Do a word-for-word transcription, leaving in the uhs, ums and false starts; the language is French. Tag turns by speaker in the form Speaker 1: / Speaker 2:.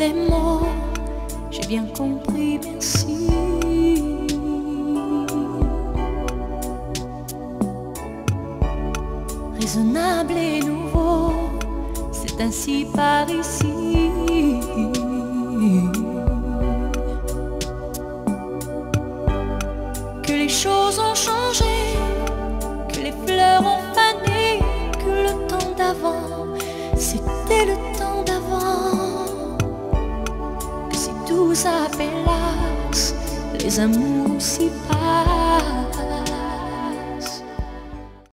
Speaker 1: les mots, j'ai bien compris, merci. Raisonnable et nouveau, c'est ainsi par ici. Que les choses ont changé, que les fleurs ont fané, que le temps d'avant, c'était le temps d'avant. Que si tout s'appelasse, les amours s'y passent.